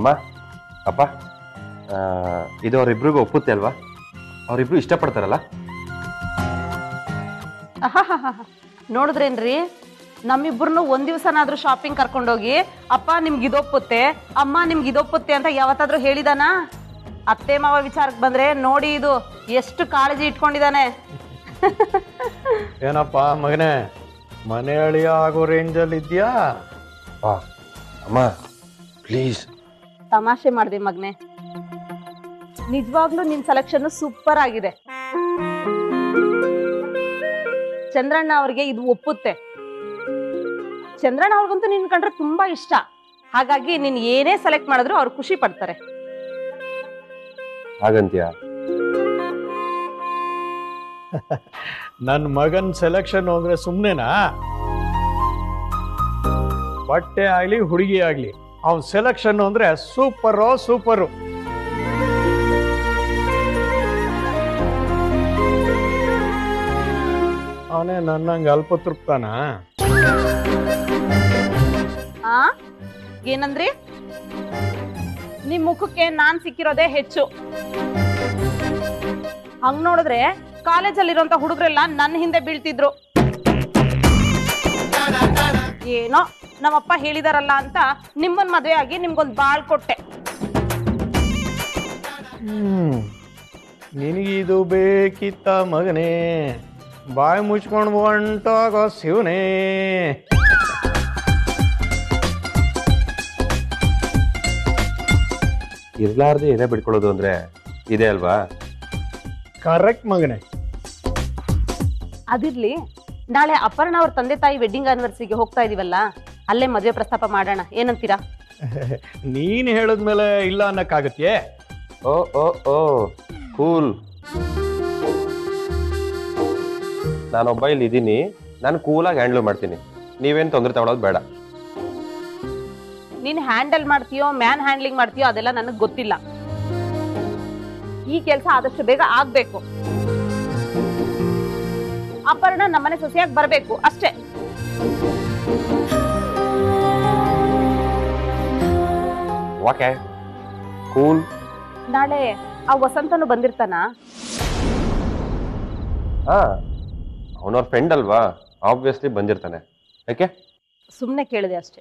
ಅಮ್ಮ ಅಪ್ಪ ಇದು ಅವರಿಬ್ರಿಗೂ ಒಪ್ಪುತ್ತೆ ಅಲ್ವಾ? ಅವರಿಬ್ರು ಇಷ್ಟಪಡ್ತಾರಲ್ಲ? ನೋಡಿದ್ರೇನ್ರಿ, ನಮ್ಮಿಬ್ಬರನ್ನು ಒಂದ್ ದಿವ್ಸನಾದ್ರೂ ಶಾಪಿಂಗ್ ಕರ್ಕೊಂಡೋಗಿ ಅಪ್ಪ ನಿಮ್ಗೆ ಇದೊಪ್ಪುತ್ತೆ, ಅಮ್ಮ ನಿಮ್ಗೆ ಇದೊಪ್ಪುತ್ತೆ ಅಂತ ಯಾವತ್ತಾದ್ರೂ ಹೇಳಿದಾನ? ಅತ್ತೆ ಮಾವ ವಿಚಾರಕ್ಕೆ ಬಂದ್ರೆ ನೋಡಿ ಇದು ಎಷ್ಟು ಕಾಳಜಿ ಇಟ್ಕೊಂಡಿದ್ದಾನೆ. ಏನಪ್ಪ ಮಗನೇ, ಮನೆ ಅಳಿಯ ಆಗೋ ರೇಂಜಲ್ಲಿ ಇದೆಯಾ? ಅಮ್ಮ ಪ್ಲೀಸ್. ತಮಾಷೆ ಮಾಡಿದೆ ಮಗ್ನೆ, ನಿಜವಾಗ್ಲೂ ನಿನ್ ಸೆಲೆಕ್ಷನ್ ಸೂಪರ್ ಆಗಿದೆ. ಚಂದ್ರಣ್ಣ ಅವ್ರಿಗೆ ಇದು ಒಪ್ಪುತ್ತೆ. ಚಂದ್ರಣ್ಣ ಅವ್ರಿಗಂತೂ ನಿನ್ ಕಂಡ್ರೆ ತುಂಬಾ ಇಷ್ಟ. ಹಾಗಾಗಿ ನೀನ್ ಏನೇ ಸೆಲೆಕ್ಟ್ ಮಾಡಿದ್ರು ಅವ್ರು ಖುಷಿ ಪಡ್ತಾರೆ. ಹಾಗಂತ್ಯ? ನನ್ನ ಮಗನ್ ಸೆಲೆಕ್ಷನ್ ಅಂದ್ರೆ ಸುಮ್ನೆನಾ? ಬಟ್ಟೆ ಆಗ್ಲಿ ಹುಡುಗಿ ಆಗ್ಲಿ, ಅವನ್ ಸೆಲೆಕ್ಷನ್ ಅಂದ್ರೆ ಸೂಪರು. ಅವನೇ ನನ್ನಂಗೆ ಅಲ್ಪತೃಪ್ತಾನ? ಏನಂದ್ರಿ? ನಿಮ್ ಮುಖಕ್ಕೆ ನಾನ್ ಸಿಕ್ಕಿರೋದೇ ಹೆಚ್ಚು. ಹಂಗ್ ನೋಡಿದ್ರೆ ಕಾಲೇಜಲ್ಲಿರುವಂತ ಹುಡುಗರೆಲ್ಲ ನನ್ನ ಹಿಂದೆ ಬೀಳ್ತಿದ್ರು. ಏನೋ ನಮ್ಮಪ್ಪ ಹೇಳಿದಾರಲ್ಲ ಅಂತ ನಿಮ್ಮನ್ ಮದ್ವೆ ಆಗಿ ನಿಮ್ಗೊಂದ್ ಬಾಳ್ ಕೊಟ್ಟೆ. ನಿನಗಿದು ಬೇಕಿತ್ತ ಮಗನೇ? ಬಾಯಿ ಮುಚ್ಕೊಂಡು ಹೊಂಟಾಗೋ ಶಿವನೇ. ಇರ್ಲಾರ್ದೆ ಏನೇ ಬಿಡ್ಕೊಳ್ಳೋದು ಅಂದ್ರೆ ಇದೆ ಅಲ್ವಾ? ಕರೆಕ್ಟ್ ಮಗನೇ. ಅದಿರ್ಲಿ, ನಾಳೆ ಅಪರ್ಣ ಅವ್ರ ತಂದೆ ತಾಯಿ ವೆಡ್ಡಿಂಗ್ ಆನಿವರ್ಸರಿಗೆ ಹೋಗ್ತಾ ಇದೀವಲ್ಲ, ಅಲ್ಲೇ ಮದುವೆ ಪ್ರಸ್ತಾಪ ಮಾಡೋಣ, ಏನಂತೀರಾ? ನೀನ್ ಹೇಳದ್ಮೇಲೆ ಇಲ್ಲ ಅನ್ನಕ್ಕಾಗತ್ಯೆ? ಓ ಓ ಓ ಕೂಲ್. ನಾನೊಬ್ಬ ಇಲ್ಲಿ ಇದ್ದೀನಿ, ನಾನು ಕೂಲಾಗಿ ಹ್ಯಾಂಡಲ್ ಮಾಡ್ತೀನಿ. ನೀವೇನು ತೊಂದರೆ ತಗೊಳ್ಳೋದು ಬೇಡ. ನೀನ್ ಹ್ಯಾಂಡಲ್ ಮಾಡ್ತೀಯೋ ಮ್ಯಾನ್ ಹ್ಯಾಂಡ್ಲಿಂಗ್ ಮಾಡ್ತೀಯೋ ಅದೆಲ್ಲ ನನಗ್ ಗೊತ್ತಿಲ್ಲ. ಈ ಕೆಲಸ ಆದಷ್ಟು ಬೇಗ ಆಗ್ಬೇಕು. ಅಪರ್ಣ ನಮ್ಮನೆ ಸೊಸೆಯಾಗಿ ಬರ್ಬೇಕು ಅಷ್ಟೇ. Okay cool. ನಾಳೆ ಆ ವಸಂತನು ಬಂದಿರ್ತಾನ? ಅವನವ್ರ ಫ್ರೆಂಡ್ ಅಲ್ವಾ, ಆಬ್ವಿಯಸ್ಲಿ ಬಂದಿರ್ತಾನೆ. ಯಾಕೆ? ಸುಮ್ನೆ ಕೇಳಿದೆ ಅಷ್ಟೇ.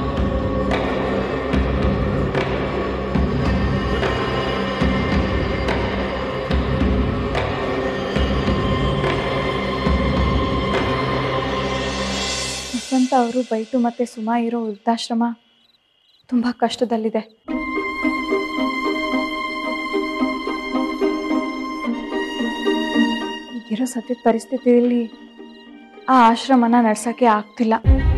ವಸಂತ ಅವರು ಬೈಟು ಮತ್ತು ಸುಮಾ ಇರೋ ವೃದ್ಧಾಶ್ರಮ ತುಂಬ ಕಷ್ಟದಲ್ಲಿದೆ. ಈಗಿರೋ ಸದ್ಯದ ಪರಿಸ್ಥಿತಿಯಲ್ಲಿ ಆ ಆಶ್ರಮನ ನಡ್ಸೋಕ್ಕೆ ಆಗ್ತಿಲ್ಲ.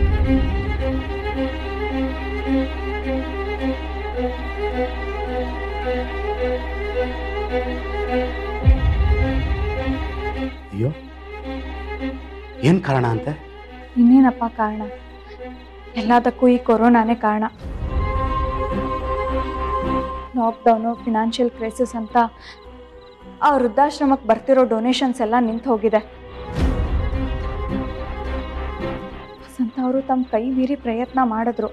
ಅಯ್ಯೋ, ಏನು ಕಾರಣ ಅಂತೆ? ಇನ್ನೇನಪ್ಪ ಕಾರಣ? ಎಲ್ಲದಕ್ಕೂ ಈ ಕೊರೋನಾನೇ ಕಾರಣ. ಲಾಕ್ಡೌನು, ಫಿನಾನ್ಷಿಯಲ್ ಕ್ರೈಸಿಸ್ ಅಂತ ಆ ವೃದ್ಧಾಶ್ರಮಕ್ಕೆ ಬರ್ತಿರೋ ಡೊನೇಷನ್ಸ್ ಎಲ್ಲ ನಿಂತು ಹೋಗಿದೆ. ವಸಂತ ಅವರು ತಮ್ಮ ಕೈ ಮೀರಿ ಪ್ರಯತ್ನ ಮಾಡಿದ್ರು.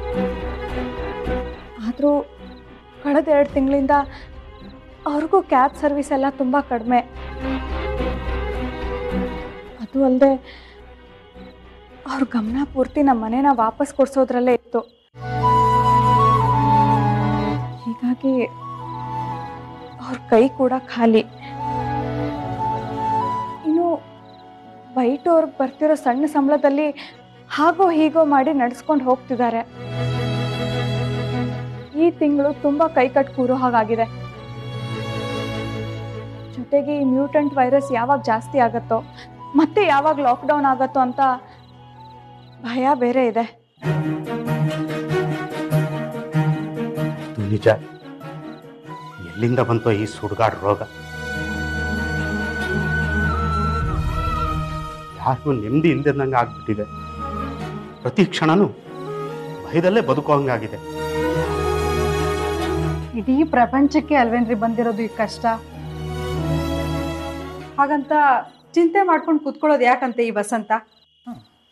ಆದರೂ ಕಳೆದ 2 ತಿಂಗಳಿಂದ ಅವ್ರಿಗೂ ಕ್ಯಾಬ್ ಸರ್ವಿಸ್ ಎಲ್ಲ ತುಂಬ ಕಡಿಮೆ. ಅದು ಅಲ್ಲದೆ ಅವ್ರ ಗಮನ ಪೂರ್ತಿ ನಮ್ಮ ಮನೇನ ವಾಪಸ್ ಕೊಡ್ಸೋದ್ರಲ್ಲೇ ಇತ್ತು. ಹೀಗಾಗಿ ಅವ್ರ ಕೈ ಕೂಡ ಖಾಲಿ. ಇನ್ನು ಬೈಟು ಅವ್ರಿಗೆ ಬರ್ತಿರೋ ಸಣ್ಣ ಸಂಬಳದಲ್ಲಿ ಹಾಗೋ ಹೀಗೋ ಮಾಡಿ ನಡೆಸ್ಕೊಂಡು ಹೋಗ್ತಿದ್ದಾರೆ. ಈ ತಿಂಗಳು ತುಂಬ ಕೈಕಟ್ಟು ಕೂರೋ ಹಾಗಾಗಿದೆ. ಜೊತೆಗೆ ಈ ಮ್ಯೂಟೆಂಟ್ ವೈರಸ್ ಯಾವಾಗ ಜಾಸ್ತಿ ಆಗುತ್ತೋ, ಮತ್ತೆ ಯಾವಾಗ ಲಾಕ್ಡೌನ್ ಆಗುತ್ತೋ ಅಂತ ಭಯ ಬೇರೆ ಇದೆ. ನಿಜ, ಎಲ್ಲಿಂದ ಬಂತೋ ಈ ಸುಡುಗಾಡು ರೋಗ? ಯಾರಿಗೂ ನೆಮ್ಮದಿ ಇಲ್ದಿದ್ದಂಗೆ ಆಗ್ಬಿಟ್ಟಿದೆ. ಪ್ರತಿ ಕ್ಷಣನೂ ಭಯದಲ್ಲೇ ಬದುಕೋಂಗಾಗಿದೆ. ಇಡೀ ಪ್ರಪಂಚಕ್ಕೆ ಅಲ್ವೇನ್ರಿ ಬಂದಿರೋದು ಈ ಕಷ್ಟ? ಹಾಗಂತ ಚಿಂತೆ ಮಾಡ್ಕೊಂಡು ಕೂತ್ಕೊಳ್ಳೋದು ಯಾಕಂತೆ ಈ ವಸಂತ?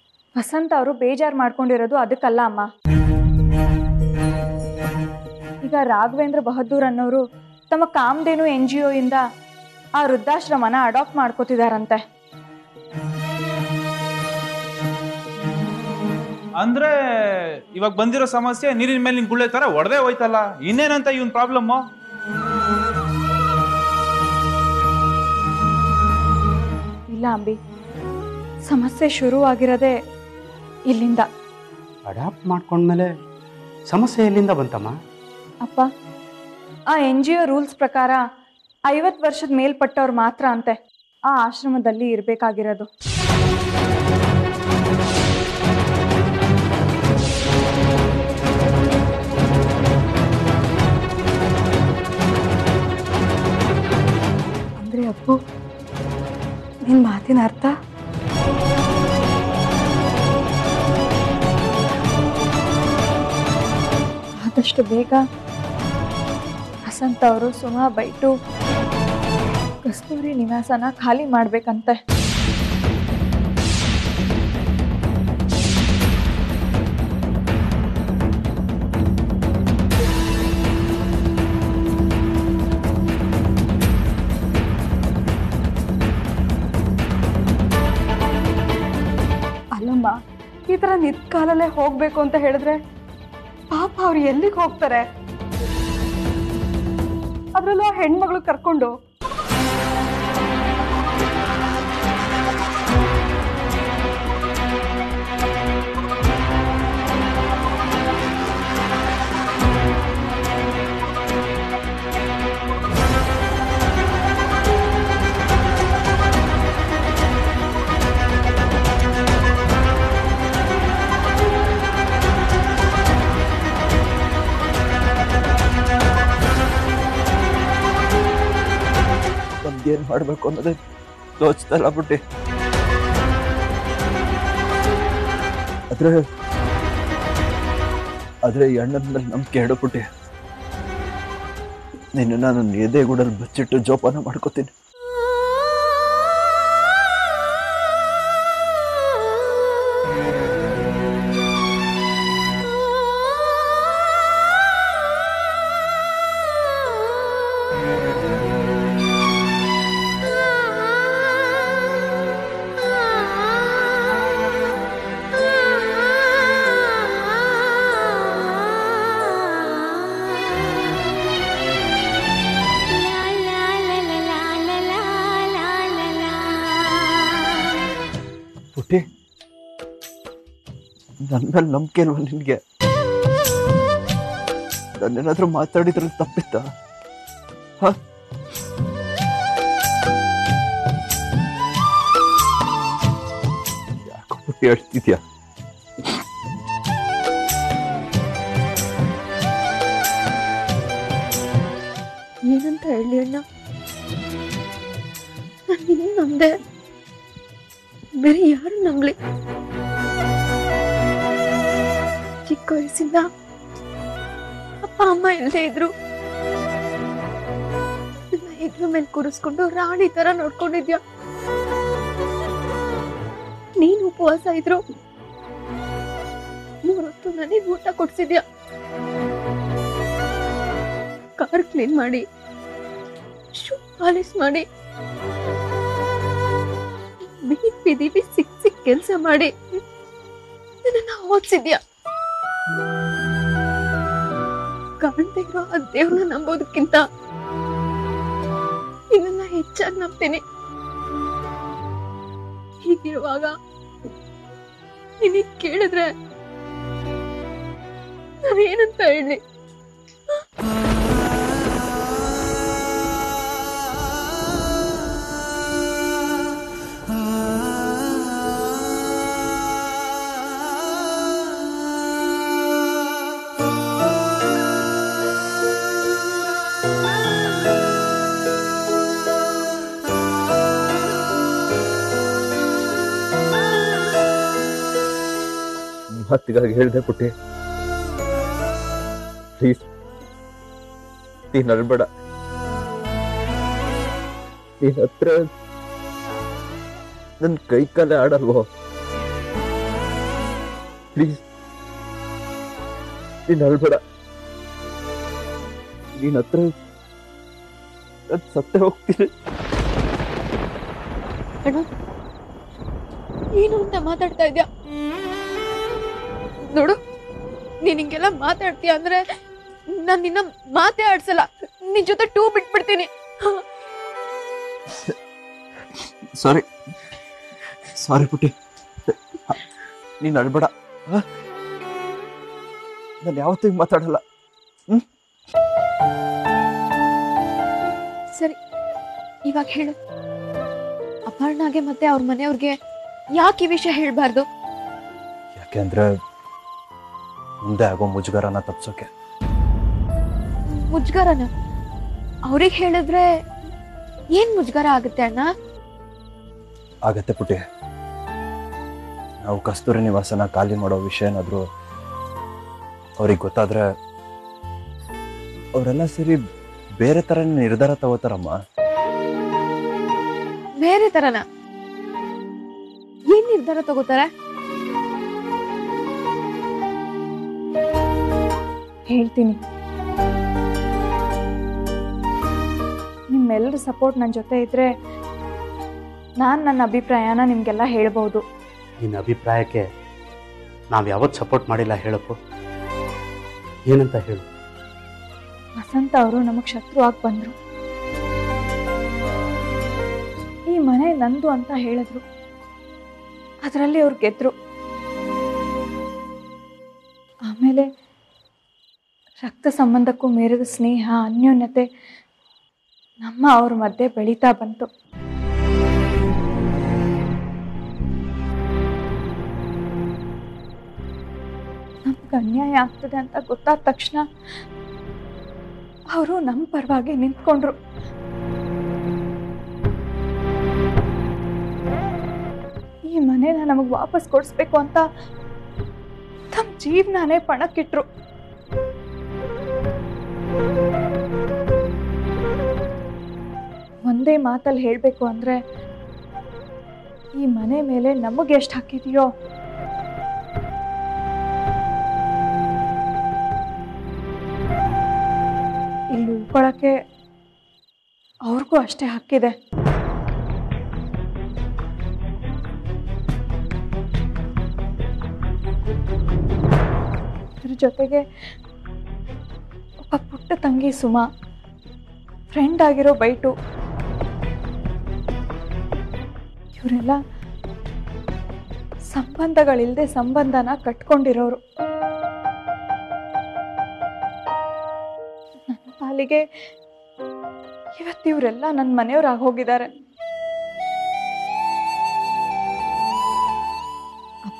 ವಸಂತ ಅವರು ಬೇಜಾರು ಮಾಡ್ಕೊಂಡಿರೋದು ಅದಕ್ಕಲ್ಲ ಅಮ್ಮ. ಈಗ ಈಗ ರಾಘವೇಂದ್ರ ಬಹದ್ದೂರ್ ಅನ್ನೋರು ತಮ್ಮ ಕಾಮಧೇನು NGO ಇಂದ ಆ ವೃದ್ಧಾಶ್ರಮನ ಅಡಾಪ್ಟ್ ಮಾಡ್ಕೋತಿದಾರಂತೆ. ಅಂದ್ರೆ ಇವಾಗ ಬಂದಿರೋ ಸಮಸ್ಯೆ ನೀರಿನ ಮೇಲೆ ನಿನ್ ಗುಳ್ಳೆ ತರ ಒಡೆದೇ ಹೋಯ್ತಲ್ಲ, ಇನ್ನೇನಂತ ಇವನ್ ಪ್ರಾಬ್ಲಮ್? ಇಲ್ಲ ಅಂಬಿ, ಸಮಸ್ಯೆ ಶುರುವಾಗಿರೋದೇ ಇಲ್ಲಿಂದ. ಅಡಾಪ್ಟ್ ಮಾಡ್ಕೊಂಡ್ಮೇಲೆ ಸಮಸ್ಯೆ ಎಲ್ಲಿಂದ ಬಂತಮ್ಮ? ಅಪ್ಪ, ಆ NGO ರೂಲ್ಸ್ ಪ್ರಕಾರ 50 ವರ್ಷದ ಮೇಲ್ಪಟ್ಟವ್ರು ಮಾತ್ರ ಅಂತೆ ಆ ಆಶ್ರಮದಲ್ಲಿ ಇರಬೇಕಾಗಿರೋದು. ಅಂದ್ರೆ ಅಪ್ಪು, ನಿನ್ ಮಾತಿನ ಅರ್ಥ? ಆದಷ್ಟು ಬೇಗ ವಸಂತ ಅವರು ಸುಮಾ ಬೈಟು ಕಸ್ತೂರಿ ನಿವಾಸನ ಖಾಲಿ ಮಾಡ್ಬೇಕಂತೆ. ಅಲ್ಲಮ್ಮ, ಈ ತರ ನಿಂತ ಕಾಲಲ್ಲೇ ಹೋಗ್ಬೇಕು ಅಂತ ಹೇಳಿದ್ರೆ ಪಾಪ ಅವ್ರು ಎಲ್ಲಿಗೆ ಹೋಗ್ತಾರೆ? ಅದ್ರಲ್ಲೂ ಹೆಣ್ಮಗಳು ಕರ್ಕೊಂಡು. ಏನ್ ಮಾಡ್ಬೇಕು ಅನ್ನೋದೇ ತೋಚ್ತಲ್ಲ ಬಿಟ್ಟಿ. ಆದ್ರೆ ಈ ಅಣ್ಣನ ಮೇಲೆ ನಂಬಿಕೆ ಇಡಬಿಟ್ಟಿ. ನಿನ್ನ ನಾನು ಎದೆಗೂಡಲ್ಲಿ ಬಚ್ಚಿಟ್ಟು ಜೋಪಾನ ಮಾಡ್ಕೋತೀನಿ. ಪುಟ್ಟಿ, ನನ್ನ ಮೇಲೆ ನಂಬಿಕೆ ಇಲ್ವಾ ನಿನ್ಗೆ? ನನ್ನೇನಾದ್ರೂ ಮಾತಾಡಿದ್ರೆ ತಪ್ಪಿತ್ತ? ಯಾಕೋ ಪುಟ್ಟಿ ಹೇಳ್ತಿದ್ಯಾ? ಏನಂತ ಹೇಳಿ ಅಣ್ಣ, ನಾನು ನಂದೆ, ಬೇರೆ ಯಾರು ನಂಬಲಿ? ಚಿಕ್ಕ ವಯಸ್ಸಿಂದ ಅಪ್ಪ ಅಮ್ಮ ಇಲ್ಲದೆ ಇದ್ರು. ನನ್ನ ಹೆಗ್ಲ ಮೇಲೆ ಕೂರಿಸ್ಕೊಂಡು ರಾಣಿ ತರ ನೋಡ್ಕೊಂಡಿದ್ಯಾ. ನೀನು ಉಪವಾಸ ಇದ್ರು 3 ಹೊತ್ತು ನನಗೆ ಊಟ ಕೊಡ್ಸಿದ್ಯಾ. ಕಾರ್ ಕ್ಲೀನ್ ಮಾಡಿ, ಶೂ ಪಾಲಿಶ್ ಮಾಡಿ, ಬೀದಿ ಸಿಕ್ ಕೆಲಸ ಮಾಡಿ ನನ್ನ ಓದಿಸಿದ್ಯಾ. ಕಾಣ್ತಾ ಇರೋ ಆ ದೇವ್ರನ್ನ ನಂಬೋದಕ್ಕಿಂತ ಇದನ್ನ ಹೆಚ್ಚಾಗಿ ನಂಬ್ತೀನಿ. ಹೀಗಿರುವಾಗ ನಿನಗೆ ಕೇಳಿದ್ರೆ ನಾನೇನಂತ ಹೇಳಿ? ಮಾತಿಗಾಗಿ ಹೇಳ್ದೆ ಪುಟ್ಟಿ, ಪ್ಲೀಸ್ ನೀನ್ ಅಳ್ಬೇಡ. ನೀನ್ ಹತ್ರ ನನ್ ಕೈ ಕಾಲೇ ಆಡಲ್ವೋ? ಪ್ಲೀಸ್ ನೀನ್ ಅಳ್ಬೇಡ. ನೀನ್ ಹತ್ರ ನಾನ್ ಸತ್ತೇ ಹೋಗ್ತೀನಿ. ಅಣ್ಣ ಏನು ಅಂತ ಮಾತಾಡ್ತಾ ಇದ್ಯಾ? ನೋಡು, ನೀನ್ ಹಿಂಗೆಲ್ಲ ಮಾತಾಡ್ತೀಯ ಅಂದ್ರೆ ನಾನ್ ನಿನ್ನ ಮಾತೇ ಆಡ್ಸಲ್ಲ. ನಿನ್ ಜೊತೆ ಟೂ ಬಿಟ್ಬಿಡ್ತೀನಿ. ಸಾರಿ ಸಾರಿ ಪುಟ್ಟಿ, ನೀನ್ ಅಳ್ಬೇಡ. ನಾನು ಯಾವತ್ತೂ ಹಿಂಗ್ ಮಾತಾಡಲ್ಲ. ಸರಿ, ಇವಾಗ ಹೇಳು, ಅಪರ್ಣಾಗೆ ಮತ್ತೆ ಅವ್ರ ಮನೆಯವ್ರಿಗೆ ಯಾಕೆ ಈ ವಿಷಯ ಹೇಳ್ಬಾರ್ದು? ಯಾಕೆಂದ್ರೆ ಮುಂದೆ ಆಗೋ ಮುಜುಗರನ ತಪ್ಸೋಕೆ. ಮುಜುಗರನ? ಅವ್ರಿಗೆ ಹೇಳಿದ್ರೆ ಏನ್ ಮುಜುಗರ ಆಗುತ್ತೆ ಅಣ್ಣ? ಆಗತ್ತೆ ಪುಟ್ಟಿ. ನಾವು ಕಸ್ತೂರಿ ನಿವಾಸನ ಖಾಲಿ ಮಾಡೋ ವಿಷಯ ಏನಾದ್ರು ಅವ್ರಿಗೆ ಗೊತ್ತಾದ್ರೆ ಅವರೆಲ್ಲ ಸೇರಿ ಬೇರೆ ತರ ನಿರ್ಧಾರ ತಗೋತಾರಮ್ಮ. ಬೇರೆ ತರನ? ಏನ್ ನಿರ್ಧಾರ ತಗೋತಾರೆ? ಹೇಳ್ತೀನಿ. ನಿಮ್ಮೆಲ್ಲರ ಸಪೋರ್ಟ್ ನನ್ನ ಜೊತೆ ಇದ್ರೆ ನಾನು ನನ್ನ ಅಭಿಪ್ರಾಯನ ನಿಮಗೆಲ್ಲ ಹೇಳ್ಬೋದು. ನಿನ್ನ ಅಭಿಪ್ರಾಯಕ್ಕೆ ನಾವು ಯಾವತ್ತು ಸಪೋರ್ಟ್ ಮಾಡಿಲ್ಲ ಹೇಳಪ್ಪು. ಏನಂತ ಹೇಳು? ವಸಂತ ಅವರು ನಮಗೆ ಶತ್ರು ಆಗಿ ಬಂದರು. ಈ ಮನೆ ನಂದು ಅಂತ ಹೇಳಿದ್ರು. ಅದರಲ್ಲಿ ಅವ್ರು ಗೆದ್ರು. ಆಮೇಲೆ ರಕ್ತ ಸಂಬಂಧಕ್ಕೂ ಮೀರಿದ ಸ್ನೇಹ, ಅನ್ಯೋನ್ಯತೆ ನಮ್ಮ ಅವ್ರ ಮಧ್ಯೆ ಬೆಳೀತಾ ಬಂತು. ನಮ್ಗೆ ಅನ್ಯಾಯ ಆಗ್ತದೆ ಅಂತ ಗೊತ್ತಾದ ತಕ್ಷಣ ಅವರು ನಮ್ಮ ಪರವಾಗಿ ನಿಂತ್ಕೊಂಡ್ರು. ಈ ಮನೇನ ನಮಗೆ ವಾಪಸ್ ಕೊಡಿಸ್ಬೇಕು ಅಂತ ತಮ್ಮ ಜೀವನನೇ ಪಣಕ್ಕಿಟ್ರು. ಒಂದೇ ಮಾತಲ್ಲಿ ಹೇಳಬೇಕು ಅಂದ್ರೆ, ಈ ಮನೆ ಮೇಲೆ ನಮಗೆ ಎಷ್ಟು ಹಾಕಿದೆಯೋ ಇಲ್ಲಿ ಉಳ್ಕೊಳಕ್ಕೆ ಅವ್ರಿಗೂ ಅಷ್ಟೇ ಹಕ್ಕಿದೆ. ಅದ್ರ ಜೊತೆಗೆ ಒಬ್ಬ ಪುಟ್ಟ ತಂಗಿ ಸುಮಾ, ಫ್ರೆಂಡ್ ಆಗಿರೋ ಬೈಟು, ಇವರೆಲ್ಲ ಸಂಬಂಧಗಳಿಲ್ಲದೆ ಸಂಬಂಧನ ಕಟ್ಕೊಂಡಿರೋರು. ನನ್ನ ಪಾಲಿಗೆ ಇವತ್ತಿವರೆಲ್ಲ ನನ್ನ ಮನೆಯವ್ರಾಗಿ ಹೋಗಿದ್ದಾರೆ. ಅಪ್ಪ,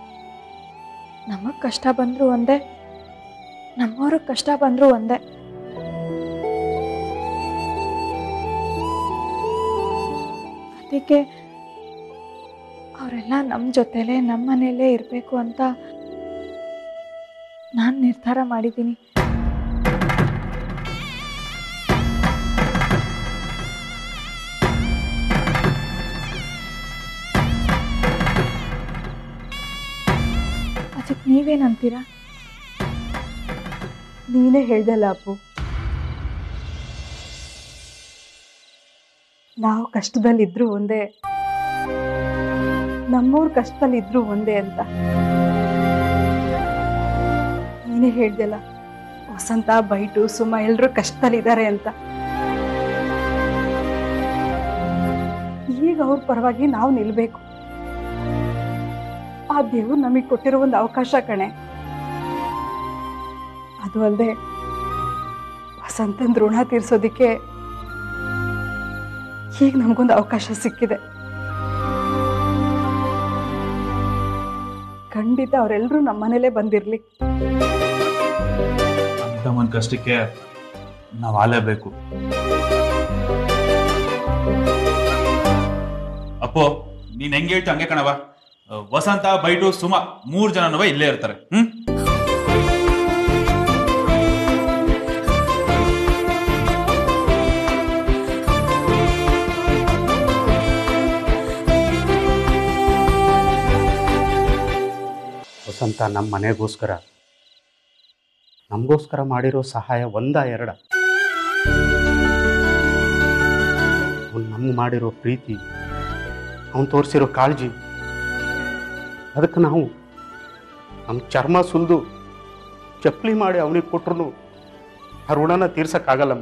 ನಮಗ್ ಕಷ್ಟ ಬಂದ್ರು ಒಂದೇ, ನಮ್ಮವ್ರಿಗೆ ಕಷ್ಟ ಬಂದ್ರು ಒಂದೇ. ಅದಕ್ಕೆ ಅವರೆಲ್ಲ ನಮ್ಮ ಜೊತೆಲೇ ನಮ್ಮ ಮನೆಯಲ್ಲೇ ಇರಬೇಕು ಅಂತ ನಾನು ನಿರ್ಧಾರ ಮಾಡಿದ್ದೀನಿ. ಅದಕ್ಕೆ ನೀವೇನಂತೀರಾ? ನೀನೇ ಹೇಳ್ದಲ್ಲ ಅಪ್ಪು, ನಾವು ಕಷ್ಟದಲ್ಲಿದ್ರು ಒಂದೇ, ನಮ್ಮವ್ರ ಕಷ್ಟದಲ್ಲಿದ್ರು ಒಂದೇ ಅಂತ. ನೀನೇ ಹೇಳ್ದಲ್ಲ, ವಸಂತ, ಬೈಟು, ಸುಮ ಎಲ್ಲರೂ ಕಷ್ಟದಲ್ಲಿದ್ದಾರೆ ಅಂತ. ಈಗ ಅವ್ರ ಪರವಾಗಿ ನಾವು ನಿಲ್ಬೇಕು. ಆ ದೇವ್ರು ನಮಗೆ ಕೊಟ್ಟಿರೋ ಒಂದು ಅವಕಾಶ ಕಣೆ. ಅದು ಅಲ್ಲದೆ ವಸಂತನ ಋಣ ತೀರ್ಸೋದಿಕ್ಕೆ ಈಗ ನಮಗೊಂದು ಅವಕಾಶ ಸಿಕ್ಕಿದೆ. ಖಂಡಿತ ಅವರೆಲ್ಲರೂ ನಮ್ಮ ಮನೇಲೇ ಬಂದಿರಲಿ. ಅಂತಮ್ಮನ ಕಷ್ಟಕ್ಕೆ ನಾವು ಆಲೇಬೇಕು. ಅಪ್ಪೋ, ನೀನ್ ಹೆಂಗೆ ಹೇಳ್ತಿ ಹಂಗೆ ಕಣವ. ವಸಂತ, ಬೈಟು, ಸುಮ 3 ಜನನೂ ಇಲ್ಲೇ ಇರ್ತಾರೆ. ವಸಂತ ನಮ್ಮ ಮನೆಗೋಸ್ಕರ, ನಮಗೋಸ್ಕರ ಮಾಡಿರೋ ಸಹಾಯ 1, 2 ಅವನು ನಮ್ಗೆ ಮಾಡಿರೋ ಪ್ರೀತಿ, ಅವನು ತೋರಿಸಿರೋ ಕಾಳಜಿ, ಅದಕ್ಕೆ ನಾವು ನಮ್ಮ ಚರ್ಮ ಸುಲಿದು ಚಪ್ಪಲಿ ಮಾಡಿ ಅವನಿಗೆ ಕೊಟ್ರು ಆ ಋಣನ ತೀರ್ಸಕ್ಕಾಗಲ್ಲಮ್ಮ.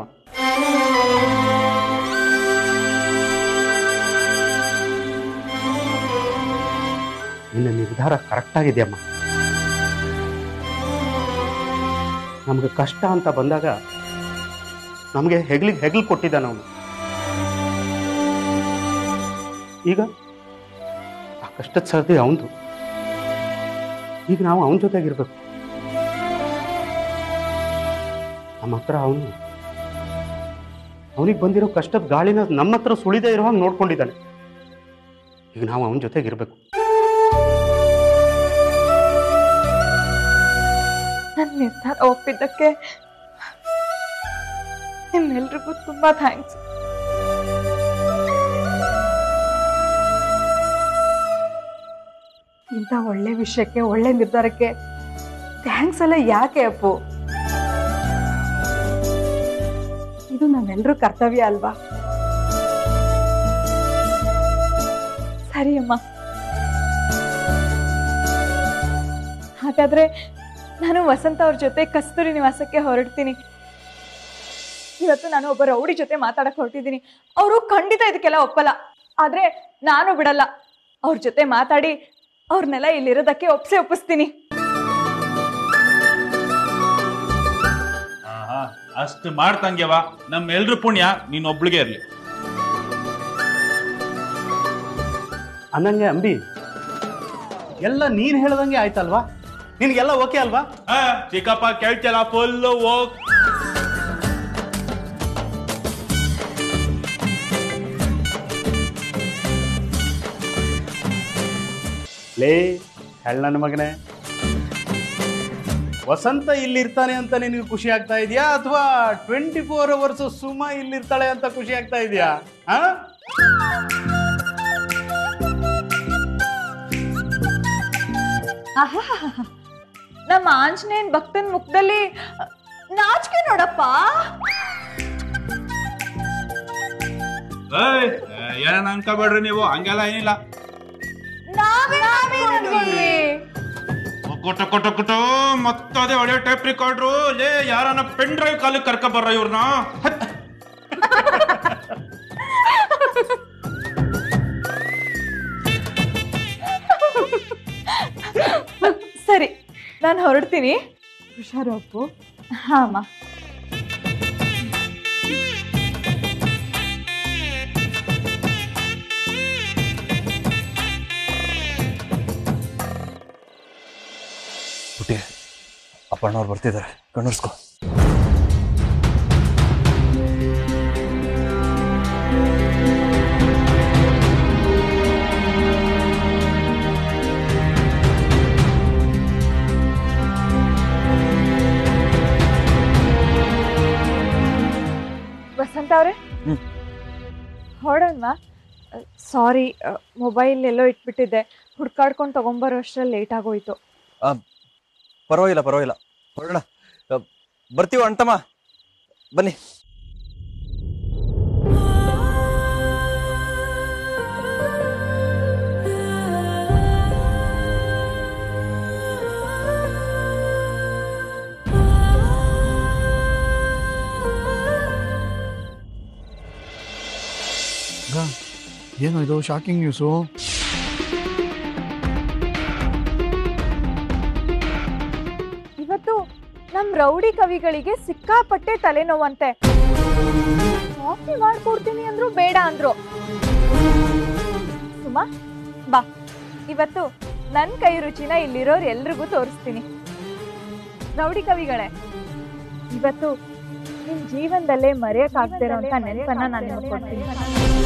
ನಿನ್ನ ನಿರ್ಧಾರ ಕರೆಕ್ಟಾಗಿದೆಯಮ್ಮ. ನಮ್ಗೆ ಕಷ್ಟ ಅಂತ ಬಂದಾಗ ನಮಗೆ ಹೆಗ್ಲು ಕೊಟ್ಟಿದ್ದಾನ ಅವನು. ಈಗ ಆ ಕಷ್ಟದ ಸರ್ದಿ ಅವನದು. ಈಗ ನಾವು ಅವನ ಜೊತೆಗಿರ್ಬೇಕು. ನಮ್ಮ ಹತ್ರ ಅವನಿಗೆ ಬಂದಿರೋ ಕಷ್ಟದ ಗಾಳಿನ ನಮ್ಮ ಹತ್ರ ಸುಳಿದೇ ಇರೋ ಹಾಗೆ ನೋಡ್ಕೊಂಡಿದ್ದಾನೆ. ಈಗ ನಾವು ಅವನ ಜೊತೆಗಿರ್ಬೇಕು. ನನ್ನ ನಿರ್ಧಾರ ಒಪ್ಪಿದ್ದಕ್ಕೆ ನಿಮ್ಮೆಲ್ರಿಗೂ ತುಂಬಾ ಥ್ಯಾಂಕ್ಸ್. ಇಂಥ ಒಳ್ಳೆ ವಿಷಯಕ್ಕೆ, ಒಳ್ಳೆ ನಿರ್ಧಾರಕ್ಕೆ ಥ್ಯಾಂಕ್ಸ್ ಎಲ್ಲ ಯಾಕೆ ಅಪ್ಪು? ಇದು ನಮ್ಮೆಲ್ಲರೂ ಕರ್ತವ್ಯ ಅಲ್ವಾ? ಸರಿ ಅಮ್ಮ, ಹಾಗಾದ್ರೆ ನಾನು ವಸಂತ ಅವ್ರ ಜೊತೆ ಕಸ್ತೂರಿ ನಿವಾಸಕ್ಕೆ ಹೊರಡ್ತೀನಿ. ಇವತ್ತು ನಾನು ಒಬ್ಬ ರೌಡಿ ಜೊತೆ ಮಾತಾಡಕ್ ಹೊರಟಿದ್ದೀನಿ. ಅವರು ಖಂಡಿತ ಇದಕ್ಕೆಲ್ಲ ಒಪ್ಪಲ್ಲ. ಆದ್ರೆ ನಾನು ಬಿಡಲ್ಲ. ಅವ್ರ ಜೊತೆ ಮಾತಾಡಿ ಅವ್ರನ್ನೆಲ್ಲ ಇಲ್ಲಿರೋದಕ್ಕೆ ಒಪ್ಪಿಸ್ತೀನಿ. ಅಷ್ಟು ಮಾಡ್ತಂಗ್ಯವ, ನಮ್ಮ ಎಲ್ರ ಪುಣ್ಯ ನೀನೊಬ್ಳಿಗೆ ಇರ್ಲಿ. ಅನ್ನಂಗೆ ಅಂಬಿ, ಎಲ್ಲ ನೀನ್ ಹೇಳ್ದಂಗೆ ಆಯ್ತಲ್ವಾ? ನಿನ್ಗೆಲ್ಲ ಓಕೆ ಅಲ್ವಾ? ಚಿಕ್ಕಪ್ಪ ಕೇಳ್ತಿಲ್ಲ, ಫುಲ್ ಹೋಗ್. ಲೇ ನನ್ನ ಮಗನೇ, ವಸಂತ ಇಲ್ಲಿರ್ತಾನೆ ಅಂತ ನಿನಗೆ ಖುಷಿ ಆಗ್ತಾ ಇದೆಯಾ, ಅಥವಾ 24 hours ಸುಮಾ ಇಲ್ಲಿರ್ತಾಳೆ ಅಂತ ಖುಷಿ ಆಗ್ತಾ ಇದೆಯಾ? ನಮ್ಮ ಆಂಜನೇಯನ್ ಭಕ್ತನ್ ಮುಖದಲ್ಲಿ ನಾಚಿಕೆ ನೋಡಪ್ಪ. ಏನ ಅನ್ಕೋಬೇಡ್ರಿ ನೀವು, ಹಂಗೆಲ್ಲ ಏನಿಲ್ಲ. ಕೊಟ್ಟ ಮತ್ತದೇ ಒಳ್ಳೆ ಟೈಪ್ ರಿಕಾರ್ಡ್ರು. ಲೇ ಯಾರನ್ನ ಪೆನ್ ಡ್ರೈವ್ ಕಾಲಿಗೆ ಕರ್ಕ ಬರ್ರ ಇವ್ರನ್ನ. ಸರಿ, ನಾನು ಹೊರಡ್ತೀನಿ. ಹುಷಾರು ಅಪ್ಪು. ಹಾ ಅಮ್ಮ. ಪುಟ್ಟಿ, ಅಪ್ಪಣ್ಣವ್ರು ಬರ್ತಿದ್ದಾರೆ, ಕಣ್ಣರ್ಸ್ಕೊ. ವಸಂತ ಅವ್ರೆ, ಹೊರಡೋಣ. ಸಾರಿ, ಮೊಬೈಲ್ ಎಲ್ಲೋ ಇಟ್ಬಿಟ್ಟಿದ್ದೆ. ಹುಡ್ಕಾಡ್ಕೊಂಡು ತಗೊಂಬರೋ ಅಷ್ಟರಲ್ಲಿ ಲೇಟ್ ಆಗೋಯ್ತು. ಪರವಾಗಿಲ್ಲ ಹೊರಡೋಣ. ಬರ್ತೀವ ಅಣ್ತಮ್ಮ, ಬನ್ನಿ. ಏನು ಇದು ಶಾಕಿಂಗ್ ನ್ಯೂಸು? ಇವತ್ತು ನಮ್ ರೌಡಿ ಕವಿಗಳಿಗೆ ಸಿಕ್ಕಾಪಟ್ಟೆ ತಲೆನೋವಂತೆ. ಕಾಫಿ ಮಾಡ್ಕೊಡ್ತೀನಿ ಅಂದ್ರು ಬೇಡ ಅಂದ್ರು. ಸುಮಾ ಬಾ, ಇವತ್ತು ನನ್ ಕೈ ರುಚಿನ ಇಲ್ಲಿರೋರು ಎಲ್ರಿಗೂ ತೋರಿಸ್ತೀನಿ. ರೌಡಿ ಕವಿಗಳೇ, ಇವತ್ತು ನಿಮ್ ಜೀವನದಲ್ಲೇ ಮರೆಯಕ್ಕಾಗ್ತಿರೋ ಅಂತ ನೆನಪನ್ನ ನಾನು ನಿಮ್ಗೆ ಕೊಡ್ತೀನಿ.